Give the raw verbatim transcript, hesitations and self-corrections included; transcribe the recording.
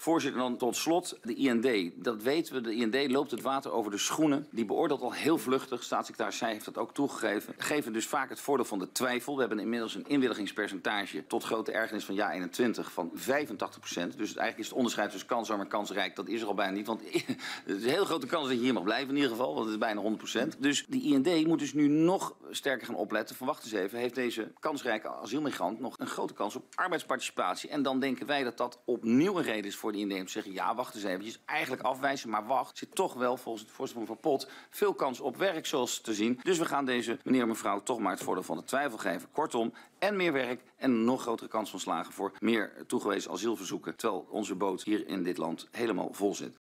Voorzitter, dan tot slot de I N D. Dat weten we, de I N D loopt het water over de schoenen. Die beoordeelt al heel vluchtig, staatssecretaris Zij heeft dat ook toegegeven. Geven dus vaak het voordeel van de twijfel. We hebben inmiddels een inwilligingspercentage tot grote ergernis van jaar eenentwintig van vijfentachtig procent. Dus eigenlijk is het onderscheid tussen kansarm en kansrijk, dat is er al bijna niet. Want het is een heel grote kans dat je hier mag blijven in ieder geval, want het is bijna honderd procent. Dus die I N D moet dus nu nog sterker gaan opletten. Van wacht eens even, heeft deze kansrijke asielmigrant nog een grote kans op arbeidsparticipatie? En dan denken wij dat dat opnieuw een reden is voor de I N D om te zeggen, ja, wacht eens eventjes, eigenlijk afwijzen, maar wacht, zit toch wel volgens het voorstel van Pot veel kans op werk, zoals te zien. Dus we gaan deze meneer en mevrouw toch maar het voordeel van de twijfel geven. Kortom, en meer werk en een nog grotere kans van slagen voor meer toegewezen asielverzoeken, terwijl onze boot hier in dit land helemaal vol zit.